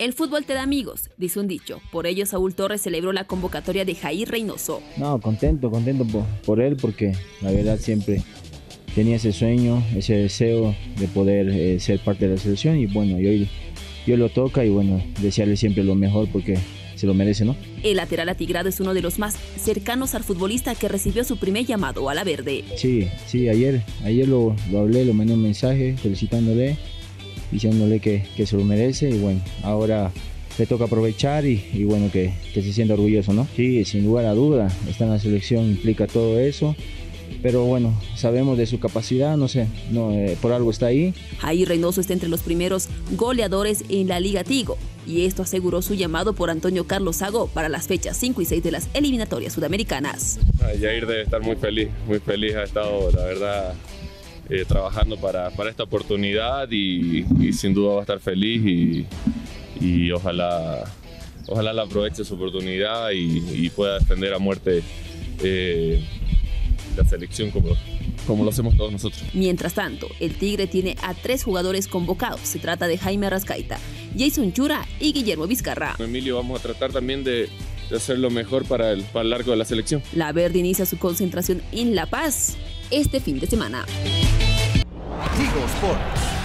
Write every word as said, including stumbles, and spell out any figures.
El fútbol te da amigos, dice un dicho. Por ello, Saúl Torres celebró la convocatoria de Jair Reynoso. No, contento, contento por, por él, porque la verdad siempre tenía ese sueño, ese deseo de poder eh, ser parte de la selección y bueno, y hoy, y hoy lo toca y bueno, desearle siempre lo mejor porque se lo merece, ¿no? El lateral atigrado es uno de los más cercanos al futbolista que recibió su primer llamado a la verde. Sí, sí, ayer, ayer lo, lo hablé, lo mandé un mensaje felicitándole, diciéndole que, que se lo merece y bueno, ahora le toca aprovechar y, y bueno, que, que se sienta orgulloso, ¿no? Sí, sin lugar a duda, estar en la selección implica todo eso. Pero bueno, sabemos de su capacidad, no sé, no, eh, por algo está ahí. Jair Reynoso está entre los primeros goleadores en la Liga Tigo y esto aseguró su llamado por Antonio Carlos Sago para las fechas cinco y seis de las eliminatorias sudamericanas. Jair debe estar muy feliz, muy feliz, ha estado la verdad eh, trabajando para, para esta oportunidad y, y sin duda va a estar feliz y, y ojalá, ojalá la aproveche su oportunidad y, y pueda defender a muerte eh, la selección como, como lo hacemos todos nosotros. Mientras tanto, el Tigre tiene a tres jugadores convocados. Se trata de Jaime Arrascaita, Jason Chura y Guillermo Vizcarra. Emilio, vamos a tratar también de, de hacer lo mejor para el, para el largo de la selección. La Verde inicia su concentración en La Paz este fin de semana. Tigo Sports.